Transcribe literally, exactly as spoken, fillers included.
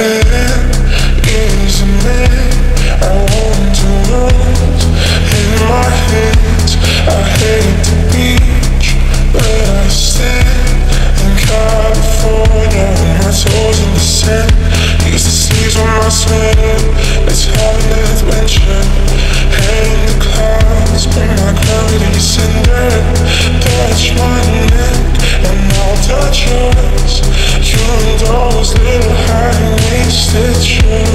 hand is a man I want to lose. In my hands, I hate the beach, but I stand in California with my toes in the sand. Use the sleeves on my sweater, let's have an adventure. Head in the clouds, but my gravity's center. Touch my neck, and I'll touch yours. You and all those little high-waisted shirts.